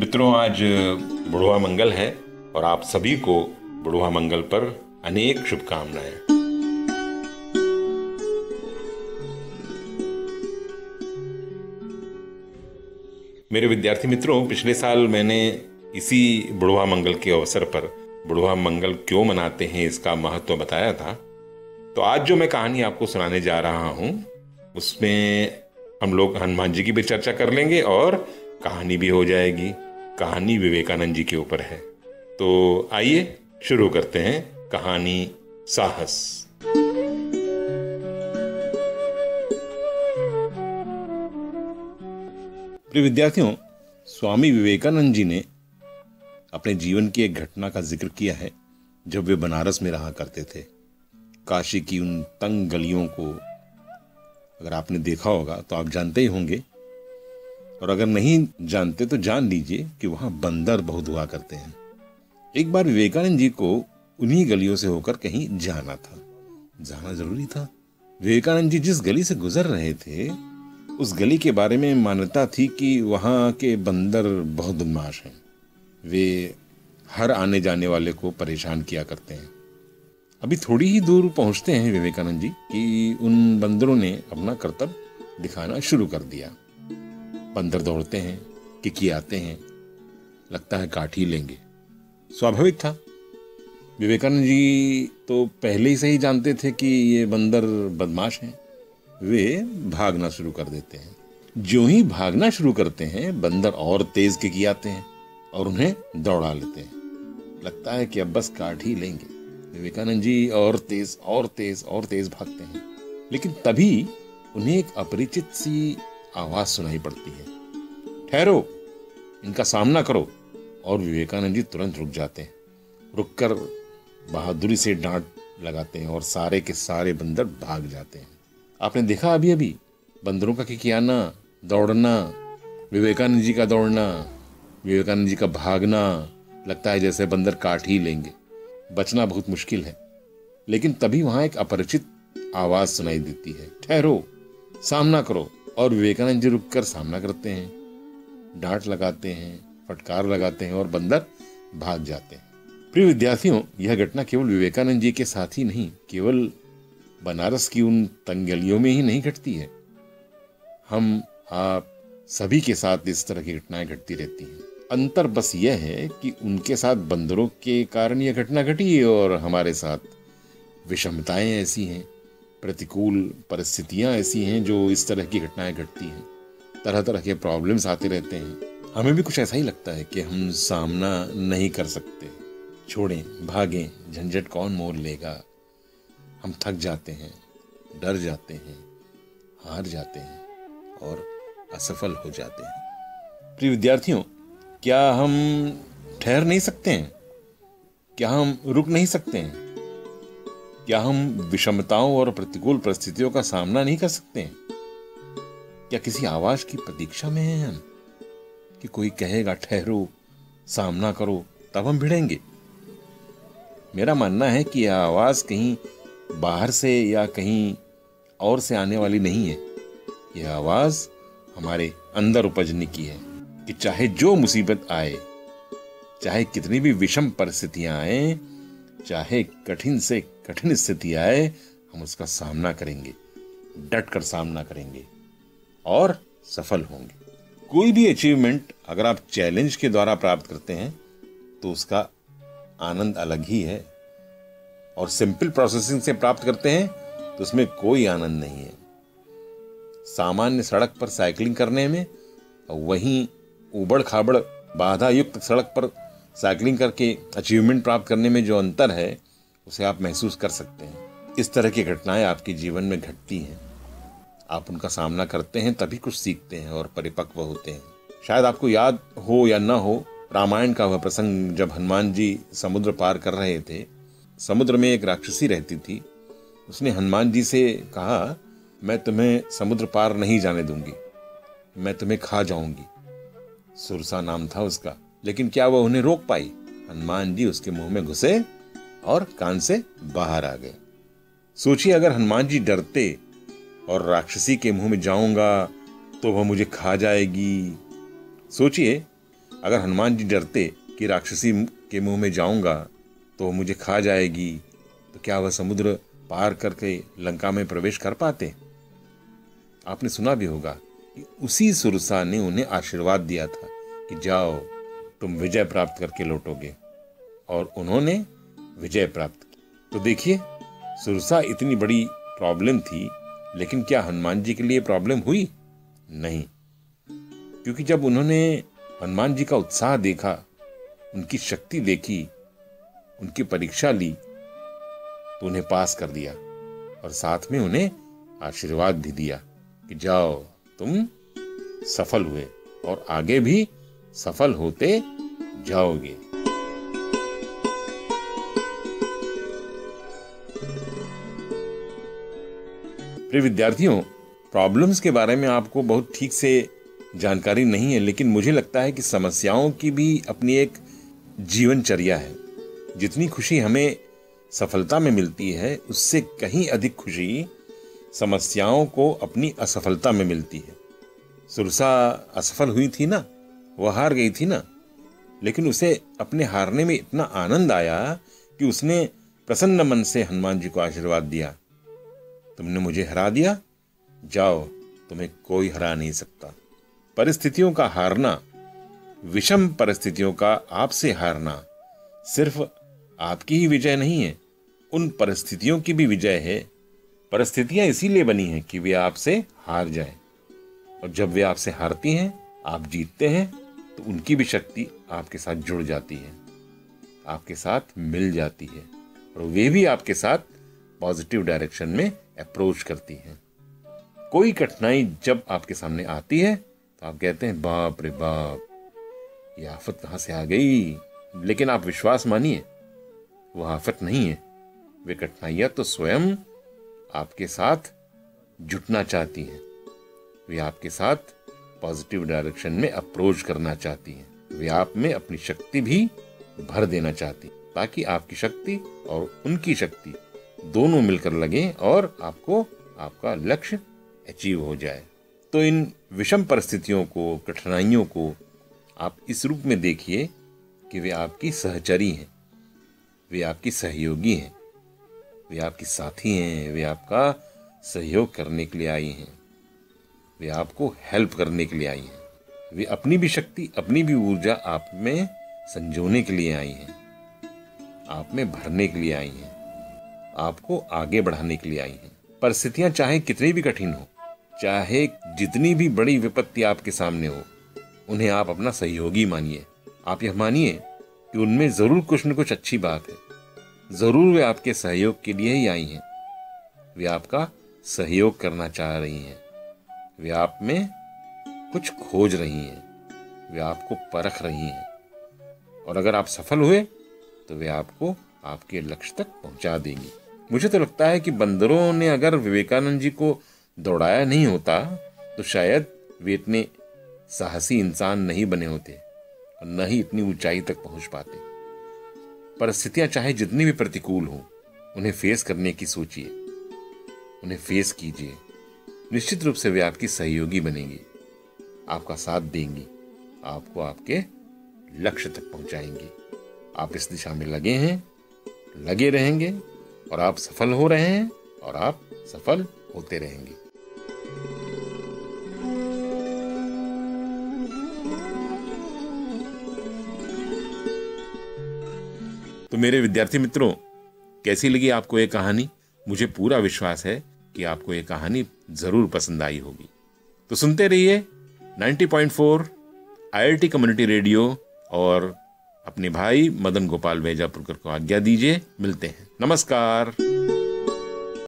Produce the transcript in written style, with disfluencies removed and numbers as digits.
मित्रों, आज बुढ़वा मंगल है और आप सभी को बुढ़वा मंगल पर अनेक शुभकामनाएं। मेरे विद्यार्थी मित्रों, पिछले साल मैंने इसी बुढ़वा मंगल के अवसर पर बुढ़वा मंगल क्यों मनाते हैं इसका महत्व बताया था। तो आज जो मैं कहानी आपको सुनाने जा रहा हूं उसमें हम लोग हनुमान जी की भी चर्चा कर लेंगे और कहानी भी हो जाएगी। कहानी विवेकानंद जी के ऊपर है। तो आइए शुरू करते हैं कहानी साहस। प्रिय विद्यार्थियों, स्वामी विवेकानंद जी ने अपने जीवन की एक घटना का जिक्र किया है जब वे बनारस में रहा करते थे। काशी की उन तंग गलियों को अगर आपने देखा होगा तो आप जानते ही होंगे, और अगर नहीं जानते तो जान लीजिए कि वहां बंदर बहुत हुआ करते हैं। एक बार विवेकानंद जी को उन्हीं गलियों से होकर कहीं जाना था। जाना जरूरी था। विवेकानंद जी जिस गली से गुजर रहे थे उस गली के बारे में मान्यता थी कि वहां के बंदर बहुत बदमाश हैं। वे हर आने जाने वाले को परेशान किया करते हैं। अभी थोड़ी ही दूर पहुंचते हैं विवेकानंद जी कि उन बंदरों ने अपना करतब दिखाना शुरू कर दिया। बंदर दौड़ते हैं, किकियाते हैं, लगता है काट ही लेंगे। स्वाभाविक था। विवेकानंद जी तो पहले ही से ही जानते थे कि ये बंदर बदमाश हैं। वे भागना शुरू कर देते हैं। जो ही भागना शुरू करते हैं बंदर और तेज किकियाते हैं और उन्हें दौड़ा लेते हैं। लगता है कि अब बस काट ही लेंगे। विवेकानंद जी और तेज और तेज और तेज भागते हैं, लेकिन तभी उन्हें एक अपरिचित सी आवाज सुनाई पड़ती है, ठहरो, इनका सामना करो। और विवेकानंद जी तुरंत रुक जाते हैं। रुककर बहादुरी से डांट लगाते हैं और सारे के सारे बंदर भाग जाते हैं। आपने देखा अभी अभी बंदरों का किकियाना, दौड़ना, विवेकानंद जी का दौड़ना, विवेकानंद जी का भागना। लगता है जैसे बंदर काट ही लेंगे। बचना बहुत मुश्किल है। लेकिन तभी वहां एक अपरिचित आवाज सुनाई देती है, ठहरो, सामना करो। और विवेकानंद जी रुककर सामना करते हैं, डांट लगाते हैं, फटकार लगाते हैं और बंदर भाग जाते हैं। प्रिय विद्यार्थियों, यह घटना केवल विवेकानंद जी के साथ ही नहीं, केवल बनारस की उन तंग गलियों में ही नहीं घटती है। हम आप सभी के साथ इस तरह की घटनाएं घटती रहती हैं। अंतर बस यह है कि उनके साथ बंदरों के कारण यह घटना घटी और हमारे साथ विषमताएं ऐसी हैं, प्रतिकूल परिस्थितियां ऐसी हैं जो इस तरह की घटनाएं घटती हैं। तरह तरह के प्रॉब्लम्स आते रहते हैं। हमें भी कुछ ऐसा ही लगता है कि हम सामना नहीं कर सकते, छोड़ें, भागें, झंझट कौन मोल लेगा। हम थक जाते हैं, डर जाते हैं, हार जाते हैं और असफल हो जाते हैं। प्रिय विद्यार्थियों, क्या हम ठहर नहीं सकते हैं? क्या हम रुक नहीं सकते हैं? क्या हम विषमताओं और प्रतिकूल परिस्थितियों का सामना नहीं कर सकते हैं? क्या किसी आवाज की प्रतीक्षा में हैं हम कि कोई कहेगा ठहरो, सामना करो, तब हम भिड़ेंगे? मेरा मानना है कि यह आवाज कहीं बाहर से या कहीं और से आने वाली नहीं है। यह आवाज हमारे अंदर उपजने की है कि चाहे जो मुसीबत आए, चाहे कितनी भी विषम परिस्थितियां आए, चाहे कठिन से कठिन स्थिति आए, हम उसका सामना करेंगे, डट कर सामना करेंगे और सफल होंगे। कोई भी अचीवमेंट अगर आप चैलेंज के द्वारा प्राप्त करते हैं तो उसका आनंद अलग ही है, और सिंपल प्रोसेसिंग से प्राप्त करते हैं तो उसमें कोई आनंद नहीं है। सामान्य सड़क पर साइकिलिंग करने में और वहीं उबड़ खाबड़ बाधा युक्त सड़क पर साइकिलिंग करके अचीवमेंट प्राप्त करने में जो अंतर है उसे आप महसूस कर सकते हैं। इस तरह की घटनाएं आपके जीवन में घटती हैं। आप उनका सामना करते हैं तभी कुछ सीखते हैं और परिपक्व होते हैं। शायद आपको याद हो या ना हो, रामायण का वह प्रसंग जब हनुमान जी समुद्र पार कर रहे थे। समुद्र में एक राक्षसी रहती थी। उसने हनुमान जी से कहा, मैं तुम्हें समुद्र पार नहीं जाने दूंगी, मैं तुम्हें खा जाऊंगी। सुरसा नाम था उसका। लेकिन क्या वह उन्हें रोक पाई? हनुमान जी उसके मुंह में घुसे और कान से बाहर आ गए। सोचिए, अगर हनुमान जी डरते और राक्षसी के मुंह में जाऊंगा तो वह मुझे खा जाएगी। सोचिए, अगर हनुमान जी डरते कि राक्षसी के मुंह में जाऊंगा तो मुझे खा जाएगी, तो क्या वह समुद्र पार करके लंका में प्रवेश कर पाते? आपने सुना भी होगा कि उसी सुरसा ने उन्हें आशीर्वाद दिया था कि जाओ, तुम विजय प्राप्त करके लौटोगे, और उन्होंने विजय प्राप्त की। तो देखिए, सुरसा इतनी बड़ी प्रॉब्लम थी, लेकिन क्या हनुमान जी के लिए प्रॉब्लम हुई? नहीं, क्योंकि जब उन्होंने हनुमान जी का उत्साह देखा, उनकी शक्ति देखी, उनकी परीक्षा ली, तो उन्हें पास कर दिया और साथ में उन्हें आशीर्वाद भी दिया कि जाओ, तुम सफल हुए और आगे भी सफल होते जाओगे। प्रिय विद्यार्थियों, प्रॉब्लम्स के बारे में आपको बहुत ठीक से जानकारी नहीं है, लेकिन मुझे लगता है कि समस्याओं की भी अपनी एक जीवनचर्या है। जितनी खुशी हमें सफलता में मिलती है, उससे कहीं अधिक खुशी समस्याओं को अपनी असफलता में मिलती है। सुरसा असफल हुई थी ना, वह हार गई थी ना, लेकिन उसे अपने हारने में इतना आनंद आया कि उसने प्रसन्न मन से हनुमान जी को आशीर्वाद दिया, तुमने मुझे हरा दिया, जाओ, तुम्हें कोई हरा नहीं सकता। परिस्थितियों का हारना, विषम परिस्थितियों का आपसे हारना सिर्फ आपकी ही विजय नहीं है, उन परिस्थितियों की भी विजय है। परिस्थितियां इसीलिए बनी हैं कि वे आपसे हार जाएं, और जब वे आपसे हारती हैं, आप जीतते हैं, तो उनकी भी शक्ति आपके साथ जुड़ जाती है, आपके साथ मिल जाती है, और वे भी आपके साथ पॉजिटिव डायरेक्शन में अप्रोच करती हैं। कोई कठिनाई जब आपके सामने आती है तो आप कहते हैं, बाप रे बाप, ये आफत कहां से आ गई। लेकिन आप विश्वास मानिए, वह आफत नहीं है, वे कठिनाइयां तो स्वयं आपके साथ जुटना चाहती हैं। वे आपके साथ पॉजिटिव डायरेक्शन में अप्रोच करना चाहती हैं। वे आप में अपनी शक्ति भी भर देना चाहती, ताकि आपकी शक्ति और उनकी शक्ति दोनों मिलकर लगे और आपको आपका लक्ष्य अचीव हो जाए। तो इन विषम परिस्थितियों को, कठिनाइयों को आप इस रूप में देखिए कि वे आपकी सहचरी हैं, वे आपकी सहयोगी हैं, वे आपकी साथी हैं, वे आपका सहयोग करने के लिए आई हैं, वे आपको हेल्प करने के लिए आई हैं, वे अपनी भी शक्ति, अपनी भी ऊर्जा आप में संजोने के लिए आई हैं, आप में भरने के लिए आई हैं, आपको आगे बढ़ाने के लिए आई हैं। परिस्थितियां चाहे कितनी भी कठिन हो, चाहे जितनी भी बड़ी विपत्ति आपके सामने हो, उन्हें आप अपना सहयोगी मानिए। आप यह मानिए कि उनमें जरूर कुछ न कुछ अच्छी बात है, जरूर वे आपके सहयोग के लिए ही आई हैं, वे आपका सहयोग करना चाह रही हैं, वे आप में कुछ खोज रही हैं, वे आपको परख रही हैं, और अगर आप सफल हुए तो वे आपको आपके लक्ष्य तक पहुंचा देंगी। मुझे तो लगता है कि बंदरों ने अगर विवेकानंद जी को दौड़ाया नहीं होता तो शायद वे इतने साहसी इंसान नहीं बने होते और न ही इतनी ऊंचाई तक पहुंच पाते। परिस्थितियां चाहे जितनी भी प्रतिकूल हो, उन्हें फेस करने की सोचिए, उन्हें फेस कीजिए। निश्चित रूप से वे आपकी सहयोगी बनेंगी, आपका साथ देंगी, आपको आपके लक्ष्य तक पहुंचाएंगी। आप इस दिशा में लगे हैं, लगे रहेंगे, और आप सफल हो रहे हैं, और आप सफल होते रहेंगे। तो मेरे विद्यार्थी मित्रों, कैसी लगी आपको ये कहानी? मुझे पूरा विश्वास है कि आपको ये कहानी जरूर पसंद आई होगी। तो सुनते रहिए 90.4 IIT कम्युनिटी रेडियो, और अपने भाई मदन गोपाल वैजापुरकर को आज्ञा दीजिए। मिलते हैं। नमस्कार।